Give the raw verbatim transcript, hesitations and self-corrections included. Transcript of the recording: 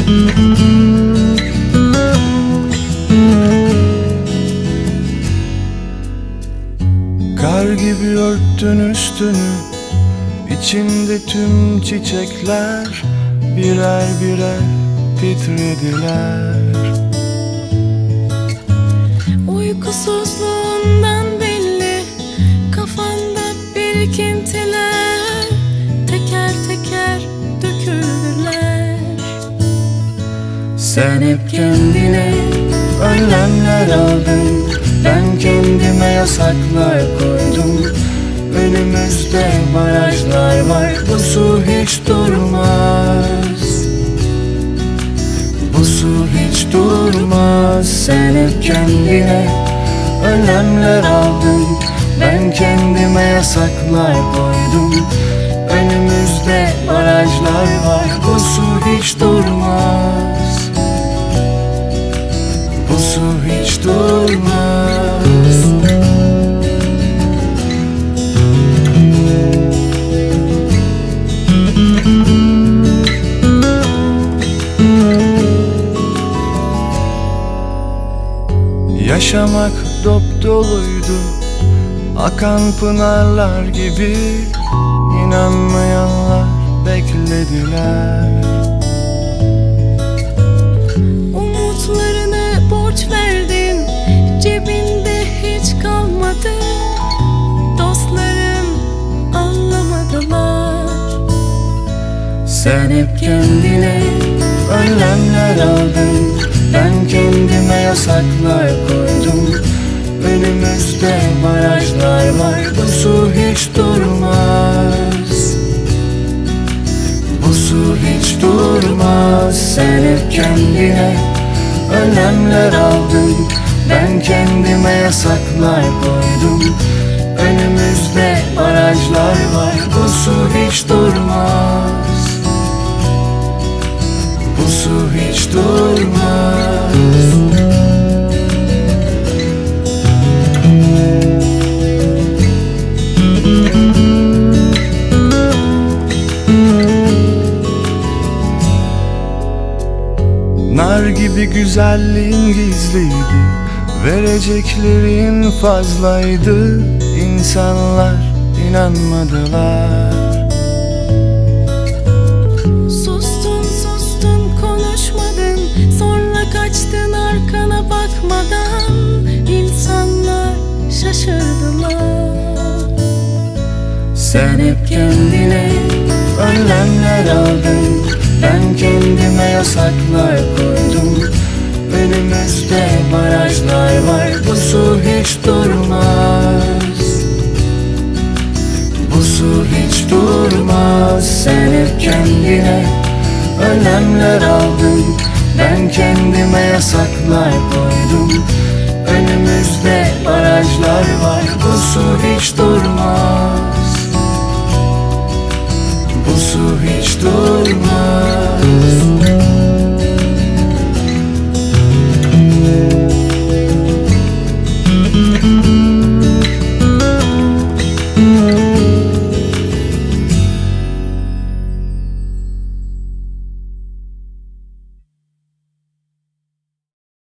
Kar gibi örttün üstünü, içinde tüm çiçekler birer birer titrediler. Uykusuzluğundan belli, kafanda birikintiler teker teker döküldüler. Sen hep kendine önlemler aldın, ben kendime yasaklar koydum. Önümüzde barajlar var, bu su hiç durmaz. Bu su hiç durmaz. Sen hep kendine önlemler aldın, ben kendime yasaklar koydum. Önümüzde barajlar var, bu su hiç durmaz. Bu su hiç durmaz. Yaşamak dop doluydu, akan pınarlar gibi. İnanmayanlar beklediler. Umutlarını borç verdin, cebinde hiç kalmadı. Dostların anlamadılar. Sen hep kendine önlemler aldın, ben kendime yasaklar koydum. Önümüzde barajlar var, bu su hiç durmaz. Bu su hiç durmaz. Sen hep kendine önlemler aldın, ben kendime yasaklar koydum. Önümüzde barajlar var, bu su hiç durmaz. Bu su hiç durmaz. Nar gibi güzelliğin gizliydi, vereceklerin fazlaydı. İnsanlar inanmadılar. Sustun sustun konuşmadın, sonra kaçtın arkana bakmadan. İnsanlar şaşırdılar. Sen hep kendine önlemler aldın, ben kendime yasaklar koydum. Önümüzde barajlar var, bu su hiç durmaz. Bu su hiç durmaz. Sen hep kendine önlemler aldın, ben kendime yasaklar koydum. Önümüzde barajlar var, bu su hiç durmaz. Bu su hiç durmaz. Müzik